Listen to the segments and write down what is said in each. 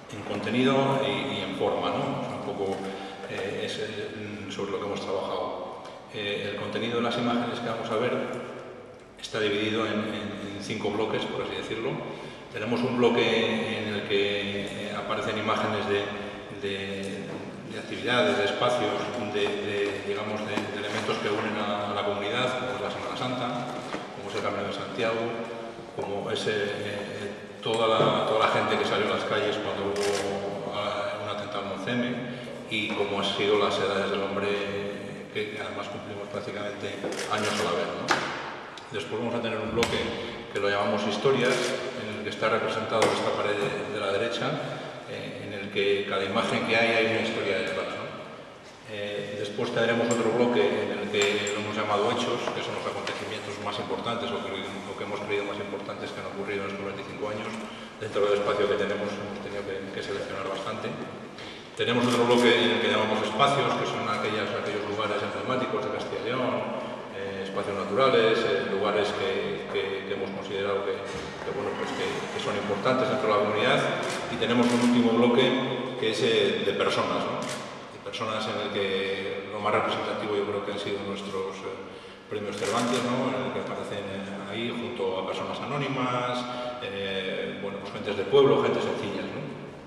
en contenido y en forma, ¿no? O sea, un poco sobre lo que hemos trabajado. El contenido de las imágenes que vamos a ver está dividido en 5 bloques, por así decirlo. Tenemos un bloque en el que aparecen imágenes de actividades, de espacios, digamos, de elementos que unen a la comunidad, como es la Semana Santa, como es el Camino de Santiago, como es toda la gente que salió a las calles cuando hubo un atentado en 11M y como han sido las edades del hombre, que además cumplimos prácticamente años a la vez, ¿no? Después vamos a tener un bloque que lo llamamos historias, en el que está representado esta pared de la derecha, en el que cada imagen que hay una historia detrás, ¿no? Después tendremos otro bloque en el que lo hemos llamado hechos, que son los acontecimientos más importantes o que hemos creído más importantes que han ocurrido en estos 25 años. Dentro del espacio que tenemos hemos tenido que seleccionar bastante. Tenemos otro bloque en el que llamamos espacios, que son aquellos lugares emblemáticos de Castilla y León, espacios naturales, lugares que hemos considerado que son importantes dentro de la comunidad. Y tenemos un último bloque que es de personas, ¿no? De personas en el que lo más representativo yo creo que han sido nuestros premios Cervantes, ¿no? En el que aparecen ahí junto a personas anónimas, pues gentes de pueblo, gentes sencillas, ¿no?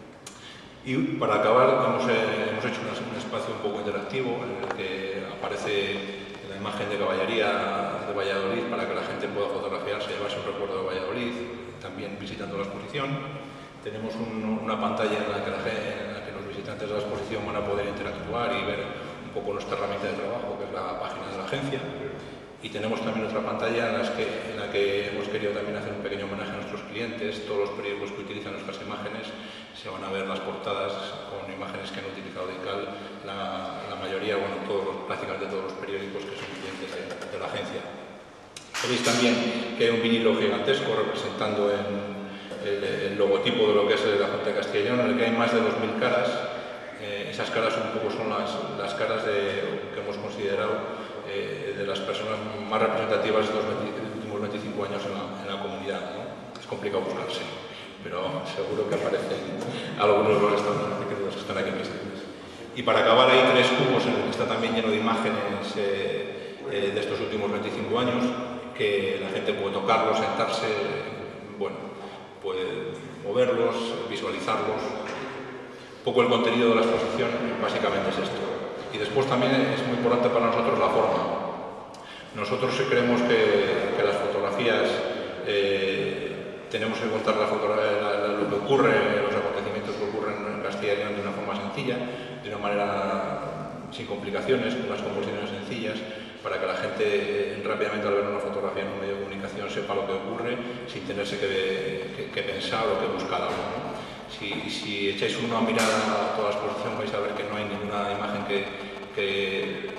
Y para acabar hemos hecho un espacio un poco interactivo en el que aparece la imagen de caballería de Valladolid para que la gente pueda fotografiarse y llevarse un recuerdo de Valladolid, también visitando la exposición. Tenemos una pantalla en la que los visitantes de la exposición van a poder interactuar y ver un poco nuestra herramienta de trabajo, que es la página de la agencia. Y tenemos también otra pantalla en la que hemos querido también hacer un pequeño homenaje a nuestros clientes. Todos los periódicos que utilizan nuestras imágenes se van a ver las portadas con imágenes que han utilizado de ICAL, la mayoría, bueno, prácticamente todos los periódicos que son clientes de la agencia. Veis también que hay un vinilo gigantesco representando el logotipo de lo que es la Junta de Castilla y León, en el que hay más de 2000 caras. Esas caras un poco son las caras que hemos considerado de las personas más representativas de los últimos 25 años en la comunidad, ¿no? Es complicado buscarse, pero seguro que aparecen algunos de los que están aquí presentes. Y para acabar hay 3 cubos en el que está también lleno de imágenes de estos últimos 25 años, que la gente puede tocarlos, sentarse, bueno, puede moverlos, visualizarlos. Un poco el contenido de la exposición básicamente es esto. Y después también es muy importante para nosotros la forma. Nosotros creemos que las fotografías tenemos que contar lo que ocurre, los acontecimientos que ocurren en Castilla y León de una forma sencilla, de una manera sin complicaciones, con unas composiciones sencillas, para que la gente rápidamente al ver una fotografía en un medio de comunicación sepa lo que ocurre sin tenerse que pensar o que buscar algo, ¿no? Si echáis una mirada a toda la exposición vais a ver que no hay ninguna imagen que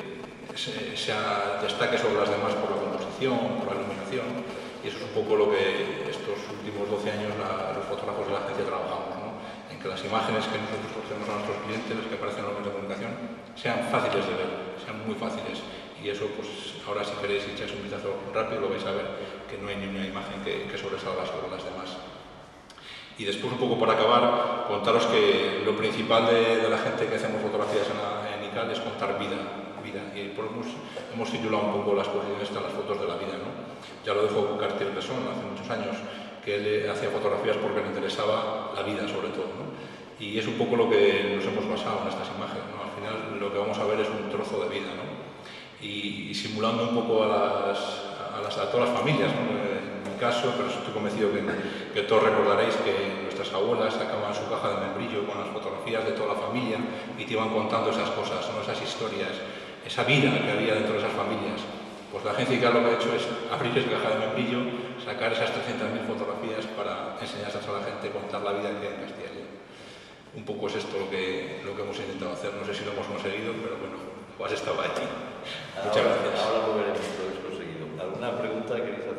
destaque sobre las demás por la composición, por la iluminación, y eso es un poco lo que estos últimos 12 años los fotógrafos de la agencia trabajamos, ¿no? En que las imágenes que nosotros ofrecemos a nuestros clientes, las que aparecen en los medios de comunicación, sean fáciles de ver, sean muy fáciles, y eso pues ahora si queréis echáis un vistazo rápido lo vais a ver que no hay ninguna imagen que sobresalga sobre las demás. Y después, un poco para acabar, contaros que lo principal de la gente que hacemos fotografías en ICAL es contar vida. Y por eso hemos titulado un poco la exposición esta, las fotos de la vida, ¿no? Ya lo dijo Cartier-Bresson hace muchos años, que él hacía fotografías porque le interesaba la vida sobre todo, ¿no? Y es un poco lo que nos hemos basado en estas imágenes, ¿no? Al final lo que vamos a ver es un trozo de vida, ¿no? Y simulando un poco a todas las familias, ¿no? Caso, pero estoy convencido que todos recordaréis que nuestras abuelas sacaban su caja de membrillo con las fotografías de toda la familia y te iban contando esas cosas, ¿no? Esas historias, esa vida que había dentro de esas familias. Pues la agencia ICAL lo que ha hecho es abrir esa caja de membrillo, sacar esas 300.000 fotografías para enseñarlas a la gente, contar la vida que hay en Castilla y León. Un poco es esto lo que hemos intentado hacer, no sé si lo hemos conseguido, pero bueno, has estado aquí. Muchas gracias. Ahora lo veremos, lo habéis conseguido. ¿Alguna pregunta que queréis hacer?